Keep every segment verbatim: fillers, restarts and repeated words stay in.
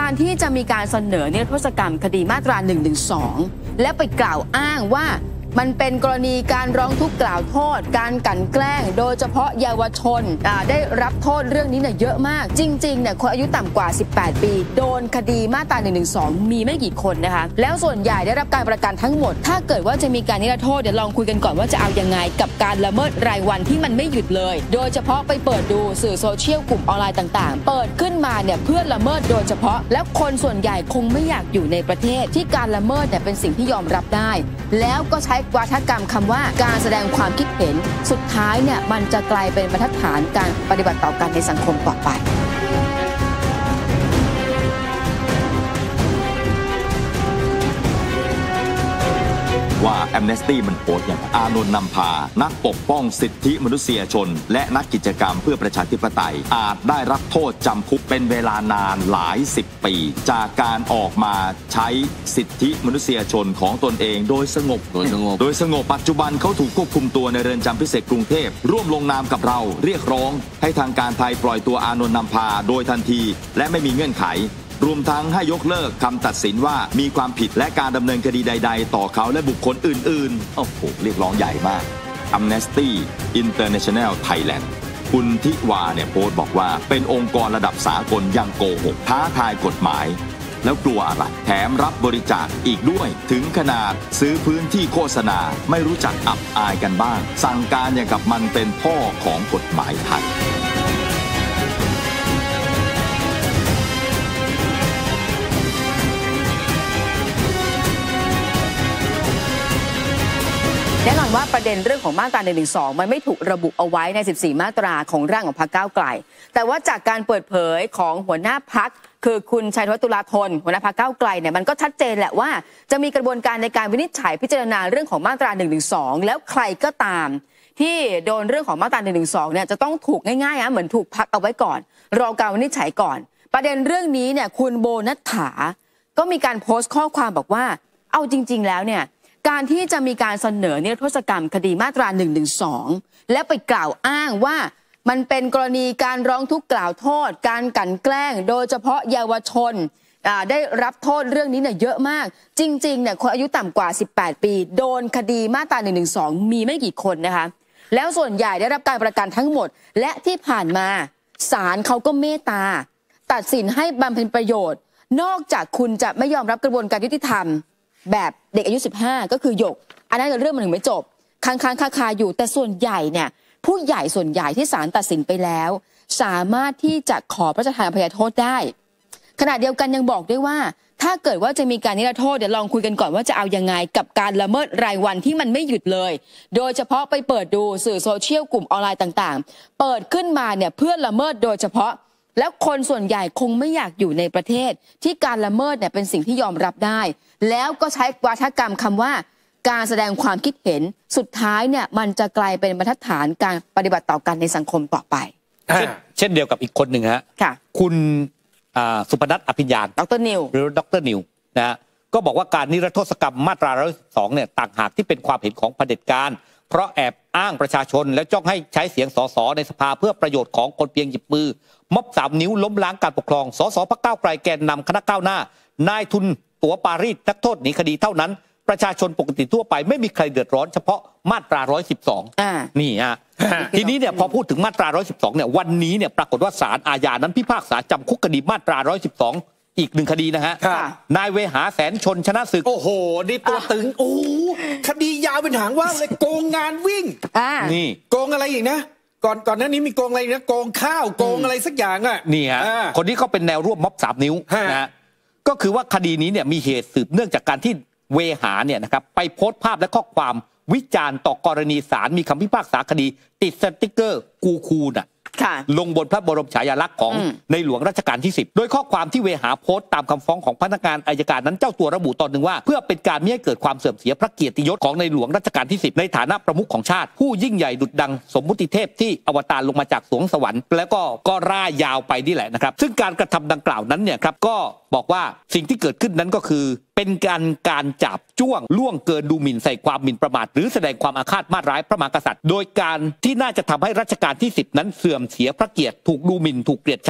การที่จะมีการเสนอนิรโทษกรรมคดีมาตราหนึ่งหนึ่งสองและไปกล่าวอ้างว่ามันเป็นกรณีการร้องทุกข์กล่าวโทษการกลั่นแกล้งโดยเฉพาะเยาวชนได้รับโทษเรื่องนี้เนี่ยเยอะมากจริงๆเนี่ยคนอายุต่ำกว่าสิบแปดปีโดนคดีมาตราหนึ่งหนึ่งสองมีไม่กี่คนนะคะแล้วส่วนใหญ่ได้รับการประกันทั้งหมดถ้าเกิดว่าจะมีการนิรโทษเดี๋ยวลองคุยกันก่อนว่าจะเอายังไงกับการละเมิดรายวันที่มันไม่หยุดเลยโดยเฉพาะไปเปิดดูสื่อโซเชียลกลุ่มออนไลน์ต่างๆเปิดขึ้นมาเนี่ยเพื่อละเมิดโดยเฉพาะแล้วคนส่วนใหญ่คงไม่อยากอยู่ในประเทศที่การละเมิดเนี่ยเป็นสิ่งที่ยอมรับได้แล้วก็ใช้วาทกรรมคำว่าการแสดงความคิดเห็นสุดท้ายเนี่ยมันจะกลายเป็นบรรทัดฐานการปฏิบัติต่อกันในสังคมต่อไปว่าแอมเนสตี้มันโพสต์อย่างอานนท์นำพานักปกป้องสิทธิมนุษยชนและนักกิจกรรมเพื่อประชาธิปไตยอาจได้รับโทษจำคุกเป็นเวลานานหลายสิบปีจากการออกมาใช้สิทธิมนุษยชนของตนเองโดยสงบโดยสงบโดยสงบปัจจุบันเขาถูกควบคุมตัวในเรือนจำพิเศษกรุงเทพร่วมลงนามกับเราเรียกร้องให้ทางการไทยปล่อยตัวอานนท์นำพาโดยทันทีและไม่มีเงื่อนไขรวมทั้งให้ยกเลิกคำตัดสินว่ามีความผิดและการดำเนินคดีใดๆต่อเขาและบุคคลอื่นๆโอ้โหเรียกร้องใหญ่มาก Amnesty International Thailand คุณทิวาเนี่ยโพสต์บอกว่าเป็นองค์กรระดับสากลยังโกหกท้าทายกฎหมายแล้วกลัวอะไรแถมรับบริจาคอีกด้วยถึงขนาดซื้อพื้นที่โฆษณาไม่รู้จักอับอายกันบ้างสั่งการอย่างกับมันเป็นพ่อของกฎหมายไทยแน่นอนว่าประเด็นเรื่องของมาตราหนึ่งหนึ่งสองมันไม่ถูกระบุเอาไว้ในสิบสี่มาตราของร่างของพรรคก้าวไกลแต่ว่าจากการเปิดเผยของหัวหน้าพรรคคือคุณชัยธวัฒน์ตุลาธนหัวหน้าพรรคก้าวไกลเนี่ยมันก็ชัดเจนแหละว่าจะมีกระบวนการในการวินิจฉัยพิจารณาเรื่องของมาตราหนึ่งหนึ่งสองแล้วใครก็ตามที่โดนเรื่องของมาตราหนึ่งหนึ่งสองเนี่ยจะต้องถูกง่ายๆนะเหมือนถูกพักเอาไว้ก่อนรอการวินิจฉัยก่อนประเด็นเรื่องนี้เนี่ยคุณโบนัสถาก็มีการโพสต์ข้อความบอกว่าเอาจริงๆแล้วเนี่ยการที่จะมีการเสนอนิรโทษกรรมคดีมาตราหนึ่งหนึ่งสองและไปกล่าวอ้างว่ามันเป็นกรณีการร้องทุกข์กล่าวโทษการกลั่นแกล้งโดยเฉพาะเยาวชนได้รับโทษเรื่องนี้เนี่ยเยอะมากจริงๆเนี่ยคนอายุต่ำกว่าสิบแปดปีโดนคดีมาตราหนึ่งหนึ่งสองมีไม่กี่คนนะคะแล้วส่วนใหญ่ได้รับการประกันทั้งหมดและที่ผ่านมาศาลเขาก็เมตตาตัดสินให้บำเพ็ญประโยชน์นอกจากคุณจะไม่ยอมรับกระบวนการยุติธรรมแบบเด็กอายุสิบห้าก็คือหยกอันนั้นเรื่องมันถึงไม่จบค้างๆคาๆอยู่แต่ส่วนใหญ่เนี่ยผู้ใหญ่ส่วนใหญ่ที่ศาลตัดสินไปแล้วสามารถที่จะขอพระราชทานอภัยโทษได้ขณะเดียวกันยังบอกด้วยว่าถ้าเกิดว่าจะมีการนิรโทษเดี๋ยวลองคุยกันก่อนว่าจะเอายังไงกับการละเมิดรายวันที่มันไม่หยุดเลยโดยเฉพาะไปเปิดดูสื่อโซเชียลกลุ่มออนไลน์ต่างๆเปิดขึ้นมาเนี่ยเพื่อละเมิดโดยเฉพาะแล้วคนส่วนใหญ่คงไม่อยากอยู่ในประเทศที่การละเมิดเนี่ยเป็นสิ่งที่ยอมรับได้แล้วก็ใช้วาทกรรมคำว่าการแสดงความคิดเห็นสุดท้ายเนี่ยมันจะกลายเป็นบรรทัดฐานการปฏิบัติต่อกันในสังคมต่อไปเช่นเดียวกับอีกคนหนึ่งฮะคุณสุพนัทอภิญญาณดรนิวหรือดรนิวนะก็บอกว่าการนิรโทษกรรมมาตราหนึ่งร้อยสิบสองเนี่ยต่างหากที่เป็นความเห็นของเผด็จการเพราะแอบอ้างประชาชนแล้วจ้องให้ใช้เสียงสสในสภาเพื่อประโยชน์ของคนเพียงหยิบมือม็อบสามนิ้วล้มล้างการปกครองสสพรรคก้าวไกลแกนนำคณะก้าวหน้านายทุนตั๋วปารีสนักโทษหนีคดีเท่านั้นประชาชนปกติทั่วไปไม่มีใครเดือดร้อนเฉพาะมาตราหนึ่งร้อยสิบสองนี่ฮะ ทีนี้เนี่ยพอพูดถึงมาตราหนึ่งร้อยสิบสองเนี่ยวันนี้เนี่ยปรากฏว่าศาลอาญานั้นพิพากษาจำคุกคดีมาตราหนึ่งร้อยสิบสองอีกหนึ่งคดีนะฮะนายเวหาแสนชนชนะศึกโอ้โหนี่ตัวตึงโอ้คดียาวเป็นหางว่าวเลยโกงงานวิ่งนี่โกงอะไรอีกนะก่อนก่อนหน้านี้มีโกงอะไรนะโกงข้าวโกงอะไรสักอย่างอ่ะนี่ฮะคนนี้เขาเป็นแนวร่วมม็อบสามนิ้วนะก็คือว่าคดีนี้เนี่ยมีเหตุสืบเนื่องจากการที่เวหาเนี่ยนะครับไปโพสต์ภาพและข้อความวิจารณ์ต่อกรณีศาลมีคำพิพากษาคดีติดสติ๊กเกอร์กูคูน่ะลงบนพระบรมฉายาลักษณ์ของในหลวงรัชกาลที่สิบโดยข้อความที่เวหาโพสต์ตามคำฟ้องของพนักงานอัยการนั้นเจ้าตัวระบุตอนหนึ่งว่าเพื่อเป็นการไม่ให้เกิดความเสื่อมเสียพระเกียรติยศของในหลวงรัชกาลที่สิบในฐานะประมุขของชาติผู้ยิ่งใหญ่ดุจดังสมมุติเทพที่อวตารลงมาจากสวงสวรรค์แล้วก็ก็ร่ายยาวไปนี่แหละนะครับซึ่งการกระทำดังกล่าวนั้นเนี่ยครับก็บอกว่าสิ่งที่เกิดขึ้นนั้นก็คือเป็นการการจับจ้วงล่วงเกินดูหมิ่นใส่ความหมิ่นประมาทหรือแสดงความอาฆาตมาร้ายพระมหากษัตริย์โดยการที่น่าจะทำให้รัชกาลที่สิบนั้นเสื่อมเสียพระเกียรติถูกดูหมิ่นถูกเกลียดชัง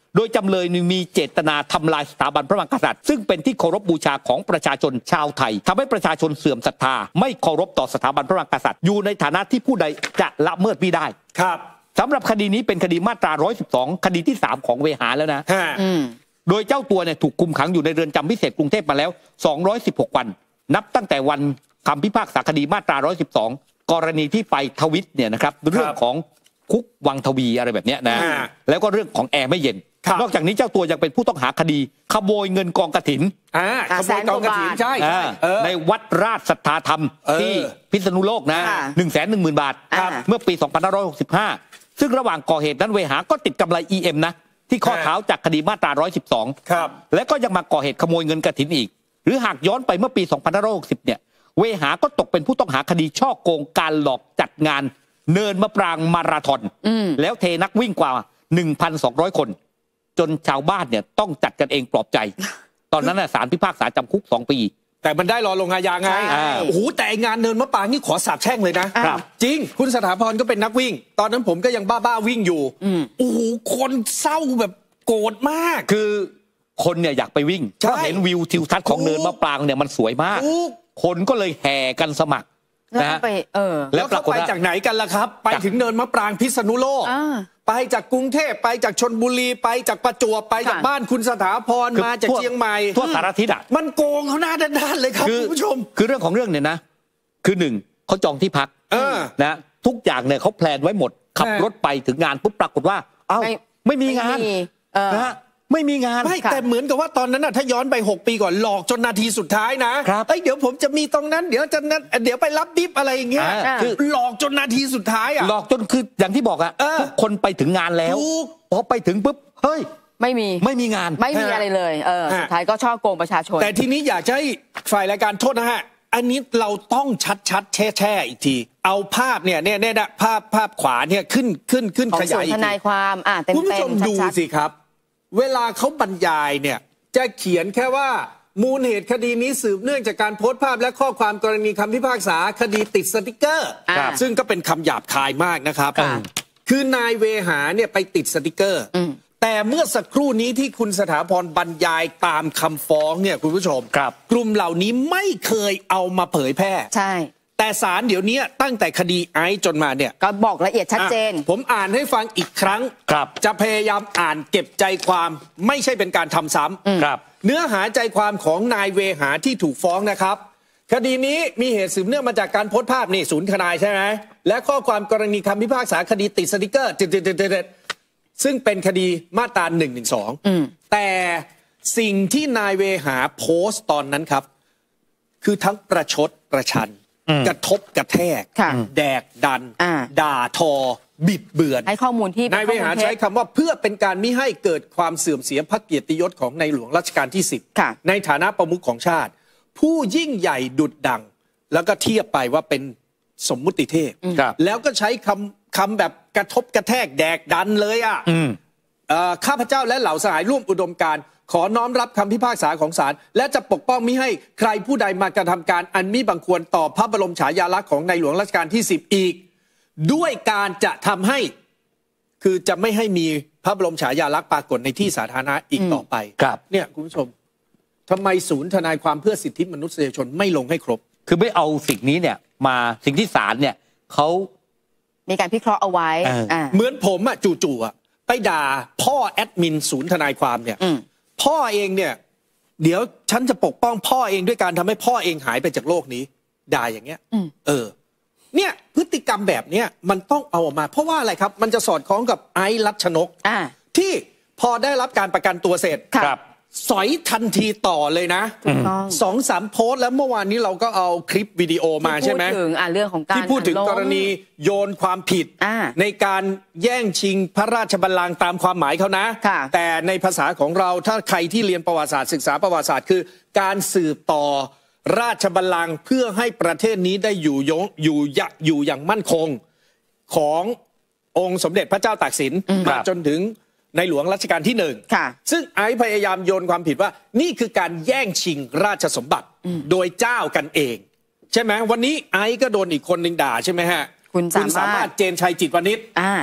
โดยจำเลยมีเจตนาทำลายสถาบันพระมหากษัตริย์ซึ่งเป็นที่เคารพบูชาของประชาชนชาวไทยทำให้ประชาชนเสื่อมศรัทธาไม่เคารพต่อสถาบันพระมหากษัตริย์อยู่ในฐานะที่ผู้ใดจะละเมิดมิได้ครับสำหรับคดีนี้เป็นคดีมาตราหนึ่งร้อยสิบสองคดีที่สามของเวหาแล้วนะโดยเจ้าตัวเนี่ยถูกคุมขังอยู่ในเรือนจำพิเศษกรุงเทพมาแล้วสองร้อยสิบหกวันนับตั้งแต่วันคำพิพากษาคดีมาตราหนึ่งร้อยสิบสองกรณีที่ไปทวิตเนี่ยนะครับเรื่องของคุกวังทวีอะไรแบบนี้นะแล้วก็เรื่องของแอร์ไม่เย็นนอกจากนี้เจ้าตัวยังเป็นผู้ต้องหาคดีขโมยเงินกองกฐินขโมยกองกฐินใช่ในวัดราชศรัทธาธรรมที่พิษณุโลกนะหนึ่งแสนหนึ่งหมื่นบาทเมื่อปีสองพันห้าร้อยหกสิบห้าซึ่งระหว่างก่อเหตุนั้นเวหาก็ติดกำไร อี เอ็ม นะที่ข้อเท้าจากคดีมาตราหนึ่งร้อยสิบสองและก็ยังมาก่อเหตุขโมยเงินกฐินอีกหรือหากย้อนไปเมื่อปีสองพันห้าร้อยหกสิบเนี่ยเวหาก็ตกเป็นผู้ต้องหาคดีช่อโกงการหลอกจัดงานเนินมะปรางมาราธอนแล้วเทนักวิ่งกว่า หนึ่งพันสองร้อย คนจนชาวบ้านเนี่ยต้องจัดกันเองปลอบใจตอนนั้นน่ะศาลพิพากษาจำคุกสองปีแต่มันได้รอลงอาญาไงโอ้โหแต่งานเนินมะปรางนี่ขอสาบแช่งเลยนะจริงคุณสถาพรก็เป็นนักวิ่งตอนนั้นผมก็ยังบ้าๆวิ่งอยู่โอ้โหคนเศร้าแบบโกรธมากคือคนเนี่ยอยากไปวิ่งเพราะเห็นวิวทิวทัศน์ของเนินมะปรางเนี่ยมันสวยมากคนก็เลยแห่กันสมัครนะไปเออแล้วเขาไปจากไหนกันล่ะครับไปถึงเนินมะปรางพิษณุโลกไปจากกรุงเทพไปจากชลบุรีไปจากประจวบไปจากบ้านคุณสถาพรมาจากเชียงใหม่ทั่วสารทิศอ่ะมันโกงเขาหน้าด้านๆเลยครับคุณผู้ชมคือเรื่องของเรื่องเนี่ยนะคือหนึ่งเขาจองที่พักนะทุกอย่างเนี่ยเขาแพลนไว้หมดขับรถไปถึงงานปุ๊บปรากฏว่าเอ้าไม่มีงานนะฮะไม่มีงานไม่แต่เหมือนกับว่าตอนนั้นน่ะถ้าย้อนไปหกปีก่อนหลอกจนนาทีสุดท้ายนะเอ้ยเดี๋ยวผมจะมีตรงนั้นเดี๋ยวจะนั้นเดี๋ยวไปรับบิ๊บอะไรอย่างเงี้ยคือหลอกจนนาทีสุดท้ายอ่ะหลอกจนคืออย่างที่บอกอ่ะทุกคนไปถึงงานแล้วพอไปถึงปุ๊บเฮ้ยไม่มีไม่มีงานไม่มีอะไรเลยเออสุดท้ายก็ช่อโกงประชาชนแต่ทีนี้อยากให้ฝ่ายรายการโทษนะฮะอันนี้เราต้องชัดๆแช่ๆอีกทีเอาภาพเนี่ยเนี่ยเนี่ยภาพภาพขวาเนี่ยขึ้นขึ้นขึ้นขยายอีกทีทนายความอ่ะเต็มๆคุณผู้ชมดูสิครับเวลาเขาบรรยายเนี่ยจะเขียนแค่ว่ามูลเหตุคดีนี้สืบเนื่องจากการโพสต์ภาพและข้อความกรณีคำพิพากษาคดีติดสติกเกอร์ซึ่งก็เป็นคำหยาบคายมากนะครับคือนายเวหาเนี่ยไปติดสติกเกอร์แต่เมื่อสักครู่นี้ที่คุณสถาพรบรรยายตามคำฟ้องเนี่ยคุณผู้ชมกลุ่มเหล่านี้ไม่เคยเอามาเผยแพร่ใช่แต่ศาลเดี๋ยวนี้ตั้งแต่คดีไอซ์จนมาเนี่ยก็บอกละเอียดชัดเจนผมอ่านให้ฟังอีกครั้งจะพยายามอ่านเก็บใจความไม่ใช่เป็นการทำซ้ำเนื้อหาใจความของนายเวหาที่ถูกฟ้องนะครับคดีนี้มีเหตุสืบเนื่องมาจากการโพสต์ภาพนี่ศูนย์ทนายใช่ไหมและข้อความกรณีคำพิพากษาคดีติดสติกเกอร์ซึ่งเป็นคดีมาตราหนึ่งหนึ่งสองแต่สิ่งที่นายเวหาโพสต์ตอนนั้นครับคือทั้งประชดประชันกระทบกระแทกแดกดันด่าทอบิดเบือนให้ข้อมูลที่นายเวหาใช้คำว่าเพื่อเป็นการมิให้เกิดความเสื่อมเสียพระเกียรติยศของในหลวงรัชกาลที่สิบในฐานะประมุขของชาติผู้ยิ่งใหญ่ดุจดังแล้วก็เทียบไปว่าเป็นสมมุติเทพแล้วก็ใช้คำคำแบบกระทบกระแทกแดกดันเลยอ่ะข้าพเจ้าและเหล่าสหายร่วมอุดมการณ์ขอน้อมรับคำพิพากษาของศาลและจะปกป้องมิให้ใครผู้ใดมากระทำการอันมิบังควรต่อพระบรมฉายาลักษณ์ของในหลวงรัชกาลที่สิบอีกด้วยการจะทำให้คือจะไม่ให้มีพระบรมฉายาลักษณ์ปรากฏในที่สาธารณะอีกต่อไปเนี่ยคุณผู้ชมทำไมศูนย์ทนายความเพื่อสิทธิมนุษยชนไม่ลงให้ครบคือไม่เอาสิ่งนี้เนี่ยมาสิ่งที่ศาลเนี่ยเขามีการพิเคราะห์เอาไว้เหมือนผมอะจู่ๆอะไปด่าพ่อแอดมินศูนย์ทนายความเนี่ยพ่อเองเนี่ยเดี๋ยวฉันจะปกป้องพ่อเองด้วยการทำให้พ่อเองหายไปจากโลกนี้ด่าอย่างเงี้ยเออเนี่ยพฤติกรรมแบบเนี้ยมันต้องเอาออกมาเพราะว่าอะไรครับมันจะสอดคล้องกับไอซ์รัชนกที่พอได้รับการประกันตัวเสร็จสอยทันทีต่อเลยนะสองสามโพสต์แล้วเมื่อวานนี้เราก็เอาคลิปวิดีโอมาใช่ไหมที่พูดถึงเรื่องของการที่พูดถึงกรณีโยนความผิดในการแย่งชิงพระราชบัลลังก์ตามความหมายเขานะแต่ในภาษาของเราถ้าใครที่เรียนประวัติศาสตร์ศึกษาประวัติศาสตร์คือการสืบต่อราชบัลลังก์เพื่อให้ประเทศนี้ได้อยู่ยงอยู่อยู่อย่างมั่นคงขององค์สมเด็จพระเจ้าตากสินมาจนถึงในหลวงรัชกาลที่หนึ่งซึ่งไอซ์พยายามโยนความผิดว่านี่คือการแย่งชิงราชสมบัติโดยเจ้ากันเองใช่ไหมวันนี้ไอซ์ก็โดนอีกคนหนึ่งด่าใช่ไหมฮะคุณสามารถเจนชัยจิตวณิช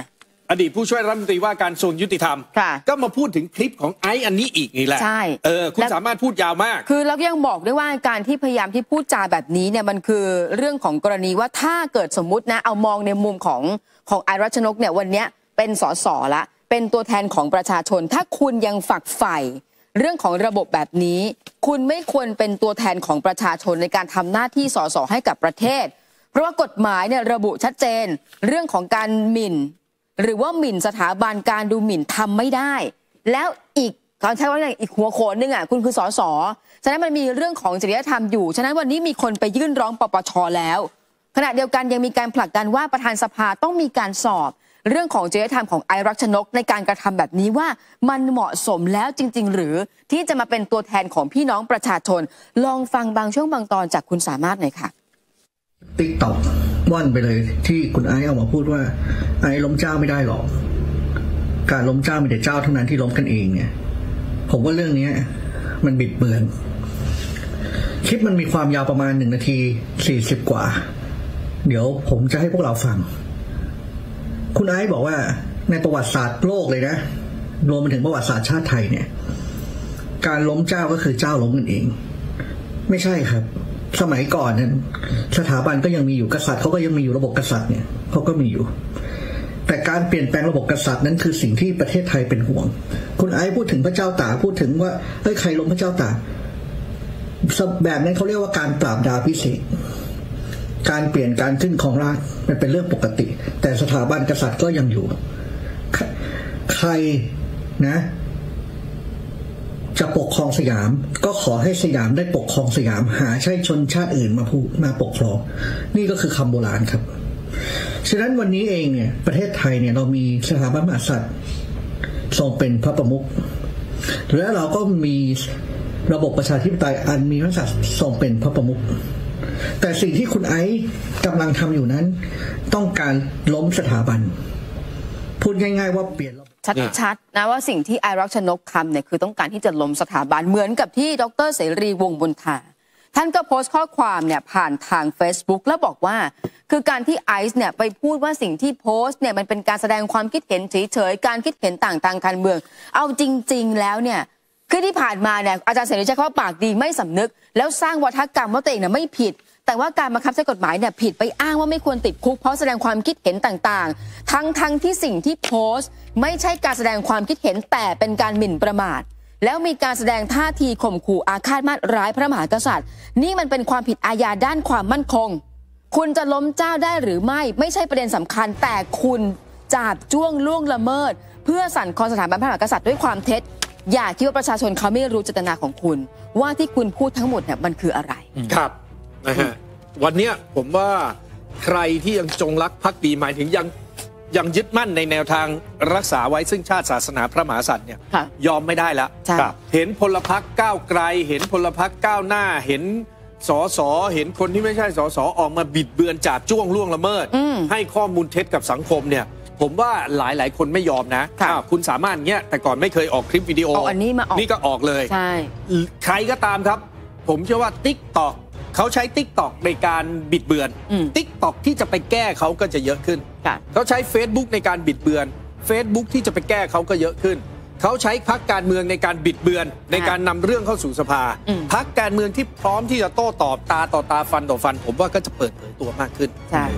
อดีตผู้ช่วยรัฐมนตรีว่าการกระทรวงยุติธรรมก็มาพูดถึงคลิปของไอซ์อันนี้อีกนี่แหละใช่เออคุณสามารถพูดยาวมากคือแล้วยังบอกด้วยว่าการที่พยายามที่พูดจาแบบนี้เนี่ยมันคือเรื่องของกรณีว่าถ้าเกิดสมมุตินะเอามองในมุมของของไอซ์รัชนกเนี่ยวันนี้เป็นสสละเป็นตัวแทนของประชาชนถ้าคุณยังฝักใฝ่เรื่องของระบบแบบนี้คุณไม่ควรเป็นตัวแทนของประชาชนในการทำหน้าที่สสให้กับประเทศเพราะว่ากฎหมายเนี่ยระบุชัดเจนเรื่องของการหมิ่นหรือว่าหมิ่นสถาบันการดูหมิ่นทำไม่ได้แล้วอีกเขาใช้ว่าอีกหัวโขนนึงอ่ะคุณคือสสฉะนั้นมันมีเรื่องของจริยธรรมอยู่ฉะนั้นวันนี้มีคนไปยื่นร้องปปชแล้วขณะเดียวกันยังมีการผลักดันว่าประธานสภาต้องมีการสอบเรื่องของจริยธรรมของไอซ์รัชนกในการกระทำแบบนี้ว่ามันเหมาะสมแล้วจริงๆหรือที่จะมาเป็นตัวแทนของพี่น้องประชาชนลองฟังบางช่วงบางตอนจากคุณสามารถหน่อยค่ะติ๊กต็อกว่อนไปเลยที่คุณไอซ์เอามาพูดว่าไอซ์ล้มเจ้าไม่ได้หรอกการล้มเจ้ามีแต่เจ้าเท่านั้นที่ล้มกันเองเนี่ยผมว่าเรื่องนี้มันบิดเบือนคลิปมันมีความยาวประมาณหนึ่งนาทีสี่สิบกว่าเดี๋ยวผมจะให้พวกเราฟังคุณไอซ์บอกว่าในประวัติศาสตร์โลกเลยนะรวมไปถึงประวัติศาสตร์ชาติไทยเนี่ยการล้มเจ้าก็คือเจ้าล้มกันเองไม่ใช่ครับสมัยก่อนนั้นสถาบันก็ยังมีอยู่กษัตริย์เขาก็ยังมีอยู่ระบบกษัตริย์เนี่ยเขาก็มีอยู่แต่การเปลี่ยนแปลงระบบกษัตริย์นั้นคือสิ่งที่ประเทศไทยเป็นห่วงคุณไอซ์พูดถึงพระเจ้าตากพูดถึงว่าเฮ้ยใครล้มพระเจ้าตากแบบนั้นเขาเรียกว่าการปราบดาพิเศษการเปลี่ยนการขึ้นของราชมันเป็นเรื่องปกติแต่สถาบันกษัตริย์ก็ยังอยู่ใครนะจะปกครองสยามก็ขอให้สยามได้ปกครองสยามหาใช่ชนชาติอื่นมาพูมาปกครองนี่ก็คือคำโบราณครับฉะนั้นวันนี้เองเนี่ยประเทศไทยเนี่ยเรามีสถาบันมหากษัตริย์ทรงเป็นพระประมุขและเราก็มีระบบประชาธิปไตยอันมีพระมหากษัตริย์ทรงเป็นพระประมุขแต่สิ่งที่คุณไอซ์กำลังทำอยู่นั้นต้องการล้มสถาบันพูดง่ายๆว่าเปลี่ยนชัดๆนะว่าสิ่งที่ไอซ์รัชนกทำเนี่ยคือต้องการที่จะล้มสถาบันเหมือนกับที่ดร.เสรีวงศ์บุญธาท่านก็โพสต์ข้อความเนี่ยผ่านทาง Facebook แล้วบอกว่าคือการที่ไอซ์เนี่ยไปพูดว่าสิ่งที่โพสต์เนี่ยมันเป็นการแสดงความคิดเห็นเฉยๆการคิดเห็นต่างทางการเมืองเอาจริงๆแล้วเนี่ยคือที่ผ่านมาเนี่ยอาจารย์เสรีใช้คำว่าปากดีไม่สำนึกแล้วสร้างวัฒกรรมว่าตัวเองเนี่ยไม่ผิดแต่ว่าการบังคับใช้กฎหมายเนี่ยผิดไปอ้างว่าไม่ควรติดคุกเพราะแสดงความคิดเห็นต่างๆทั้งทั้งที่สิ่งที่โพสต์ไม่ใช่การแสดงความคิดเห็นแต่เป็นการหมิ่นประมาทแล้วมีการแสดงท่าทีข่มขู่อาฆาตมาตร้ายพระมหากษัตริย์นี่มันเป็นความผิดอาญาด้านความมั่นคงคุณจะล้มเจ้าได้หรือไม่ไม่ใช่ประเด็นสำคัญแต่คุณจาบจ้วงล่วงละเมิดเพื่อสั่นคลอนสถาบันพระมหากษัตริย์ด้วยความเท็จอย่าคิดว่าประชาชนเขาไม่รู้เจตนาของคุณว่าที่คุณพูดทั้งหมดเนี่ยมันคืออะไรครับนะฮะวันนี้ผมว่าใครที่ยังจงรักภักดีหมายถึงยังยังยึดมั่นในแนวทางรักษาไว้ซึ่งชาติศาสนาพระมหากษัตริย์เนี่ยยอมไม่ได้แล้วเห็นพลพรรคก้าวไกลเห็นพลพรรคก้าวหน้าเห็นสสเห็นคนที่ไม่ใช่สสออกมาบิดเบือนจาบจ้วงล่วงละเมิดให้ข้อมูลเท็จกับสังคมเนี่ยผมว่าหลายหลายคนไม่ยอมนะคุณสามารถเงี้ยแต่ก่อนไม่เคยออกคลิปวิดีโออันนี้มาออกนี่ก็ออกเลยใครก็ตามครับผมเชื่อว่า TikTokเขาใช้ TikTok ในการบิดเบือน TikTok ที่จะไปแก้เขาก็จะเยอะขึ้นเขาใช้ Facebook ในการบิดเบือน Facebook ที่จะไปแก้เขาก็เยอะขึ้นเขาใช้พรรคการเมืองในการบิดเบือนในการนำเรื่องเข้าสู่สภาพรรคการเมืองที่พร้อมที่จะโต้ตอบตาต่อตาฟันต่อฟันผมว่าก็จะเปิดเผยตัวมากขึ้นใช่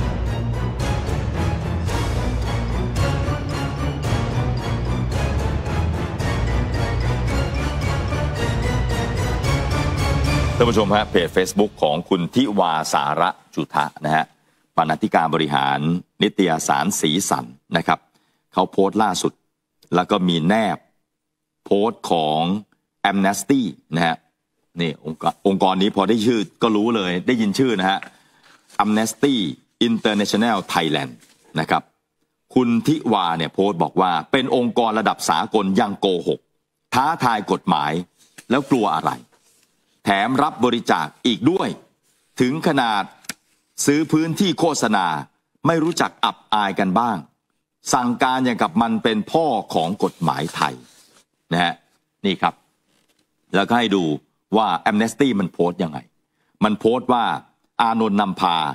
ท่านผู้ชมฮะเพจ Facebook ของคุณทิวาสาระจุทะนะฮะบรรณาธิการบริหารนิตยสารสีสันนะครับเขาโพสต์ล่าสุดแล้วก็มีแนบโพสต์ของ Amnesty นะฮะนี่องค์องค์กรนี้พอได้ชื่อก็รู้เลยได้ยินชื่อนะฮะ Amnesty International Thailand นะครับคุณทิวาเนี่ยโพสต์บอกว่าเป็นองค์กรระดับสากลยังโกหกท้าทายกฎหมายแล้วกลัวอะไรแถมรับบริจาคอีกด้วยถึงขนาดซื้อพื้นที่โฆษณาไม่รู้จักอับอายกันบ้างสั่งการอย่างกับมันเป็นพ่อของกฎหมายไทยนะฮะนี่ครับแล้วก็ให้ดูว่า Amnesty มันโพสต์ยังไงมันโพสต์ว่าอานนท์นำพา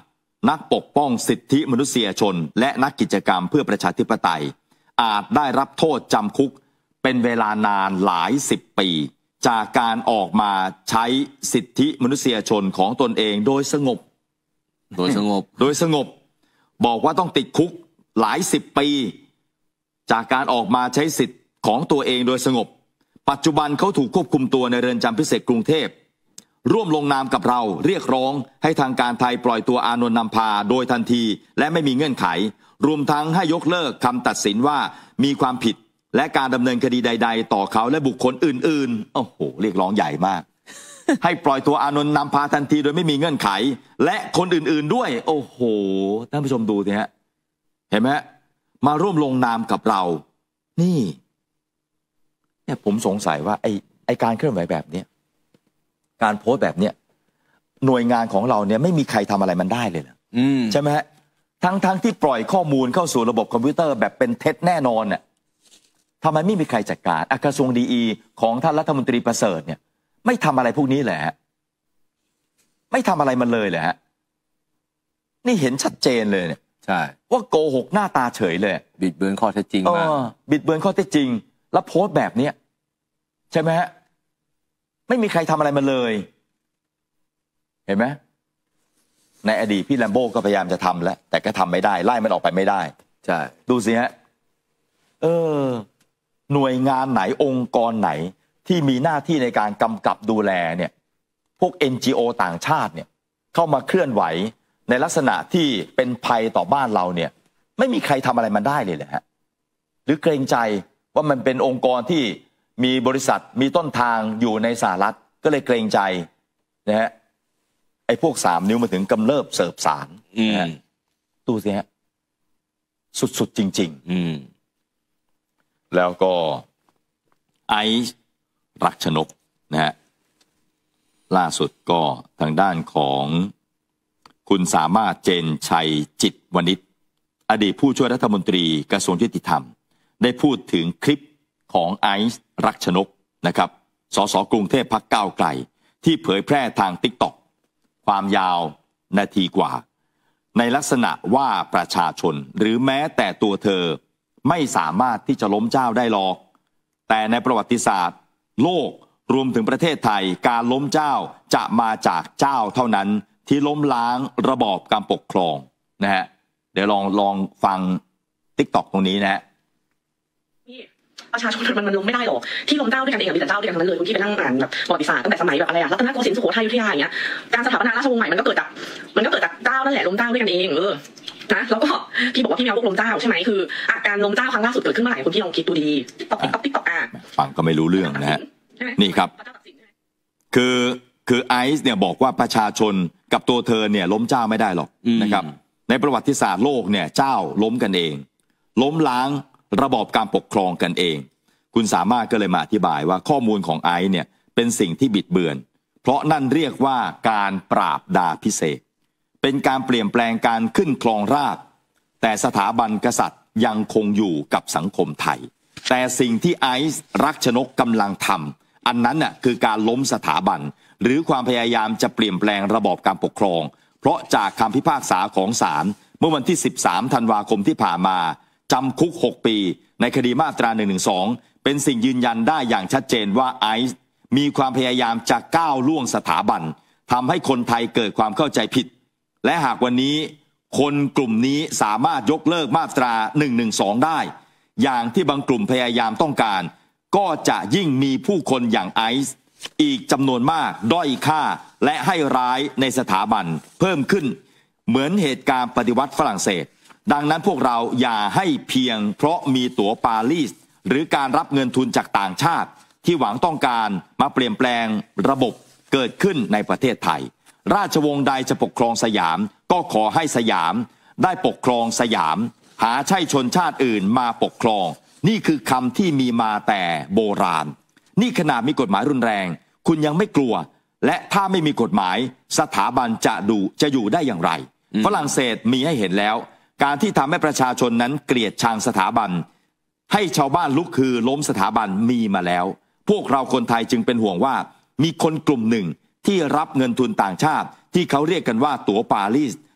นักปกป้องสิทธิมนุษยชนและนักกิจกรรมเพื่อประชาธิปไตยอาจได้รับโทษจำคุกเป็นเวลานานหลายสิบปีจากการออกมาใช้สิทธิมนุษยชนของตนเองโดยสงบโดยสงบโดยสงบบอกว่าต้องติดคุกหลายสิบปีจากการออกมาใช้สิทธิ์ของตัวเองโดยสงบปัจจุบันเขาถูกควบคุมตัวในเรือนจำพิเศษกรุงเทพร่วมลงนามกับเราเรียกร้องให้ทางการไทยปล่อยตัวอานนท์นำพาโดยทันทีและไม่มีเงื่อนไขรวมทั้งให้ยกเลิกคำตัดสินว่ามีความผิดและการดำเนินคดีใดๆต่อเขาและบุคคลอื่นๆโอ้โหเรียกร้องใหญ่มาก ให้ปล่อยตัวอานนท์นำพาทันทีโดยไม่มีเงื่อนไขและคนอื่นๆด้วยโอ้โหท่านผู้ชมดูสิฮะเห็นไหมมาร่วมลงนามกับเรานี่เนี่ยผมสงสัยว่าไอ้ไอ้การเคลื่อนไหวแบบเนี้ยการโพสต์แบบเนี้ยหน่วยงานของเราเนี่ยไม่มีใครทำอะไรมันได้เลยนะใช่ไหมฮะทั้งทั้งที่ปล่อยข้อมูลเข้าสู่ระบบคอมพิวเตอร์แบบเป็นเท็จแน่นอนเนี่ยทำไมไม่มีใครจัดการกระทรวงดีอีของท่านรัฐมนตรีประเสริฐเนี่ยไม่ทำอะไรพวกนี้แหละไม่ทำอะไรมันเลยแหละนี่เห็นชัดเจนเลยเนี่ยใช่ว่าโกหกหน้าตาเฉยเลยบิดเบือนข้อเท็จจริงมาบิดเบือนข้อเท็จจริงแล้วโพสต์แบบเนี้ยใช่ไหมฮะไม่มีใครทำอะไรมันเลยเห็นไหมในอดีตพี่แลมโบ้ก็พยายามจะทำแล้วแต่ก็ทำไม่ได้ไล่มันออกไปไม่ได้ใช่ดูสิฮะเออหน่วยงานไหนองค์กรไหนที่มีหน้าที่ในการกำกับดูแลเนี่ยพวก เอ็น จี โอ ต่างชาติเนี่ยเข้ามาเคลื่อนไหวในลักษณะที่เป็นภัยต่อบ้านเราเนี่ยไม่มีใครทำอะไรมันได้เลยแหละฮะหรือเกรงใจว่ามันเป็นองค์กรที่มีบริษัทมีต้นทางอยู่ในสหรัฐก็เลยเกรงใจนะฮะไอ้พวกสามนิ้วมาถึงกำเริบเสิร์ฟสารนะฮะดูสิฮะสุดๆจริงๆอืมแล้วก็ไอซ์รักชนกนะฮะล่าสุดก็ทางด้านของคุณสามารถเจนชัยจิตวณิชอดีตผู้ช่วยรัฐมนตรีกระทรวงยุติธรรมได้พูดถึงคลิปของไอซ์รักชนกนะครับสสกรุงเทพพรรคก้าวไกลที่เผยแพร่ทาง ติ๊กต็อก ความยาวนาทีกว่าในลักษณะว่าประชาชนหรือแม้แต่ตัวเธอไม่สามารถที่จะล้มเจ้าได้หรอกแต่ในประวัติศาสตร์โลกรวมถึงประเทศไทยการล้มเจ้าจะมาจากเจ้าเท่านั้นที่ล้มล้างระบอบการปกครองนะฮะเดี๋ยวลองลองฟัง ติ๊กต็อก ตรงนี้นะฮะประชาชนมันมันล้มไม่ได้หรอกที่ล้มเจ้าด้วยกันเองมีแต่เจ้าด้วยกันทั้งนั้นเลยคุณที่ไปนั่งอ่านแบบประวัติศาสตร์ตั้งแต่สมัยแบบอะไรอะรัตนโกสินทร์สุโขทัยอยุธยาอย่างเงี้ยการสถาปนาราชวงศ์ใหม่มันก็เกิดจากมันก็เกิดจากเจ้านั่นแหละล้มเจ้าด้วยกันเองเออนะแล้วก็พี่บอกว่าพี่แมวพวกล้มเจ้าใช่ไหมคือการล้มเจ้าครั้งล่าสุดเกิดขึ้นเมื่อไหร่คุณพี่ลองคิดดูดีๆติ๊กต็อกติ๊กต็อกอ่ะฟังก็ไม่รู้เรื่องนะฮะนี่ครับคือคือไอซ์เนี่ยบอกว่าประชาชนกับตัวเธอเนี่ยล้มเจ้าไม่ได้หรอกนะครับในประวัติศาสตร์โลกเนี่ยเจ้าล้มกันเองล้มล้างระบอบการปกครองกันเองคุณสามารถก็เลยมาอธิบายว่าข้อมูลของไอซ์เนี่ยเป็นสิ่งที่บิดเบือนเพราะนั่นเรียกว่าการปราบดาพิเศษเป็นการเปลี่ยนแปลงการขึ้นครองราชย์แต่สถาบันกษัตริย์ยังคงอยู่กับสังคมไทยแต่สิ่งที่ไอซ์รักชนกกำลังทำอันนั้นน่ะคือการล้มสถาบันหรือความพยายามจะเปลี่ยนแปลงระบอบการปกครองเพราะจากคำพิพากษาของศาลเมื่อวันที่สิบสามธันวาคมที่ผ่านมาจำคุกหกปีในคดีมาตราหนึ่งหนึ่งสองเป็นสิ่งยืนยันได้อย่างชัดเจนว่าไอซ์มีความพยายามจะก้าวล่วงสถาบันทำให้คนไทยเกิดความเข้าใจผิดและหากวันนี้คนกลุ่มนี้สามารถยกเลิกมาตราหนึ่งหนึ่งสองได้อย่างที่บางกลุ่มพยายามต้องการก็จะยิ่งมีผู้คนอย่างไอซ์อีกจำนวนมากด้อยค่าและให้ร้ายในสถาบันเพิ่มขึ้นเหมือนเหตุการณ์ปฏิวัติฝรั่งเศสดังนั้นพวกเราอย่าให้เพียงเพราะมีตั๋วปารีสหรือการรับเงินทุนจากต่างชาติที่หวังต้องการมาเปลี่ยนแปลงระบบเกิดขึ้นในประเทศไทยราชวงศ์ใดจะปกครองสยามก็ขอให้สยามได้ปกครองสยามหาใช่ชนชาติอื่นมาปกครองนี่คือคำที่มีมาแต่โบราณนี่ขนาดมีกฎหมายรุนแรงคุณยังไม่กลัวและถ้าไม่มีกฎหมายสถาบันจะดูจะอยู่ได้อย่างไรฝรั่งเศสมีให้เห็นแล้วการที่ทำให้ประชาชนนั้นเกลียดชังสถาบันให้ชาวบ้านลุกคือล้มสถาบันมีมาแล้วพวกเราคนไทยจึงเป็นห่วงว่ามีคนกลุ่มหนึ่งที่รับเงินทุนต่างชาติที่เขาเรียกกันว่าตั๋วปารีส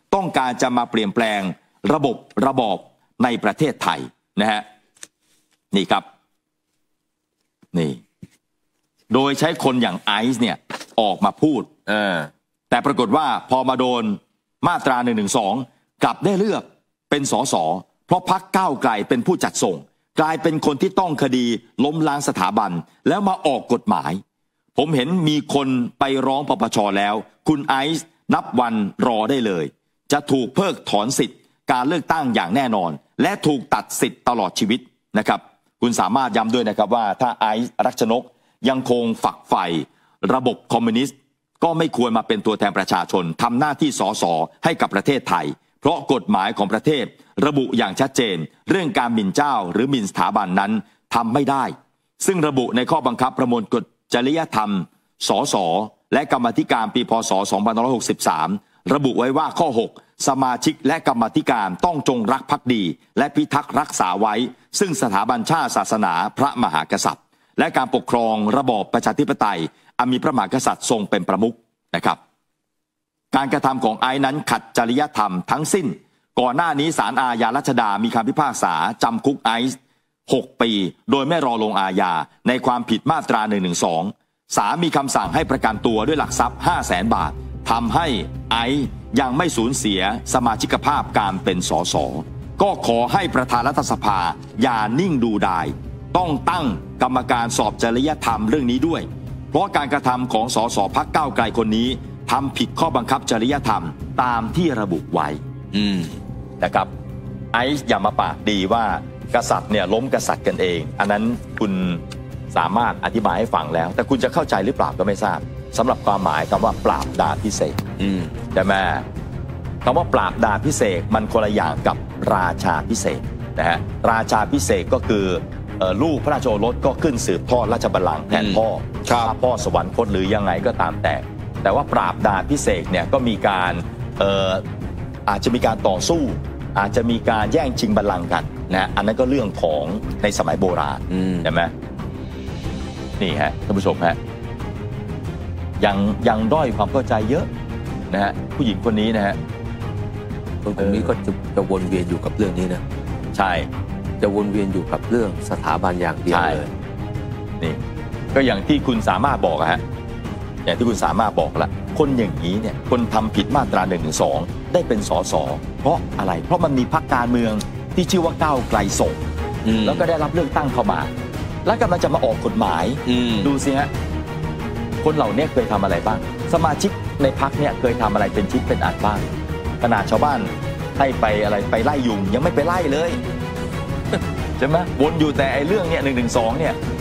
ต้องการจะมาเปลี่ยนแปลงระบบระบอบในประเทศไทยนะฮะนี่ครับนี่โดยใช้คนอย่างไอซ์เนี่ยออกมาพูดเออแต่ปรากฏว่าพอมาโดนมาตราหนึ่งหนึ่งสองกลับได้เลือกเป็นสสเพราะพรรคก้าวไกลเป็นผู้จัดส่งกลายเป็นคนที่ต้องคดีล้มล้างสถาบันแล้วมาออกกฎหมายผมเห็นมีคนไปร้องปปชแล้วคุณไอซ์นับวันรอได้เลยจะถูกเพิกถอนสิทธิ์การเลือกตั้งอย่างแน่นอนและถูกตัดสิทธิ์ตลอดชีวิตนะครับคุณสามารถย้ำด้วยนะครับว่าถ้าไอซ์รักชนกยังคงฝักใฝ่ระบบคอมมิวนิสต์ก็ไม่ควรมาเป็นตัวแทนประชาชนทำหน้าที่สสให้กับประเทศไทยเพราะกฎหมายของประเทศระบุอย่างชัดเจนเรื่องการหมิ่นเจ้าหรือหมิ่นสถาบันนั้นทำไม่ได้ซึ่งระบุในข้อบังคับประมวลกฎจริยธรรมสสและกรรมาธิการปีพ.ศ. สองพันห้าร้อยหกสิบสามระบุไว้ว่าข้อหกสมาชิกและกรรมาธิการต้องจงรักภักดีและพิทักษ์รักษาไว้ซึ่งสถาบันชาติศาสนาพระมหากษัตริย์และการปกครองระบอบประชาธิปไตยอันมีพระมหากษัตริย์ทรงเป็นประมุขนะครับการกระทำของไอซ์นั้นขัดจริยธรรมทั้งสิ้นก่อนหน้านี้ศาลอาญารัชดามีคำพิพากษาจำคุกไอซ์หกปีโดยไม่รอลงอาญาในความผิดมาตราหนึ่งหนึ่งสองศาลมีคำสั่งให้ประกันตัวด้วยหลักทรัพย์ ห้าแสน บาททำให้ไอซ์ยังไม่สูญเสียสมาชิกภาพการเป็นสสก็ขอให้ประธานรัฐสภาอย่านิ่งดูดายต้องตั้งกรรมการสอบจริยธรรมเรื่องนี้ด้วยเพราะการกระทำของสสพรรคก้าวไกลคนนี้ทำผิดข้อบังคับจริยธรรมตามที่ระบุไว้อืมนะครับไอซ์อย่ามาปากดีว่ากษัตริย์เนี่ยล้มกษัตริย์กันเองอันนั้นคุณสามารถอธิบายให้ฟังแล้วแต่คุณจะเข้าใจหรือเปล่าก็ไม่ทราบสำหรับความหมายคำว่าปราบดาพิเศษใช่ไหมคำว่าปราบดาพิเศษมันคนละอย่างกับราชาพิเศษนะฮะราชาพิเศษก็คือลูกพระราชโอรสก็ขึ้นสืบทอดราชบัลลังก์แทนพ่อถ้าพ่อสวรรคตหรือยังไงก็ตามแต่แต่ว่าปราบดาพิเศษเนี่ยก็มีการเอ่ออาจจะมีการต่อสู้อาจจะมีการแย่งชิงบัลลังก์กันนะอันนั้นก็เรื่องของในสมัยโบราณใช่ไหมนี่ฮะท่านผู้ชมฮะยังยังด้อยความเข้าใจเยอะนะฮะผู้หญิงคนนี้นะฮะคนคนนี้ก็จะจะวนเวียนอยู่กับเรื่องนี้นะใช่จะวนเวียนอยู่กับเรื่องสถาบันอย่างเดียวเลยนี่ก็อย่างที่คุณสามารถบอกฮะอย่างที่คุณสามารถบอกละคนอย่างนี้เนี่ยคนทำผิดมาตราหนึ่งถึงสองได้เป็นสสเพราะอะไรเพราะมันมีพรรคการเมืองที่ชื่อว่าก้าวไกลส่งแล้วก็ได้รับเลือกตั้งเข้ามาแล้วกำลังจะมาออกกฎหมายดูสิฮะคนเหล่านี้เคยทำอะไรบ้างสมาชิกในพรรคเนี่ยเคยทำอะไรเป็นชิ้นเป็นอันบ้างขนาดชาวบ้านให้ไปอะไรไปไล่ยุงยังไม่ไปไล่เลยใช่ไหมวนอยู่แต่ไอ้เรื่องเนี่ยหนึ่งหนึ่งสองเนี่ย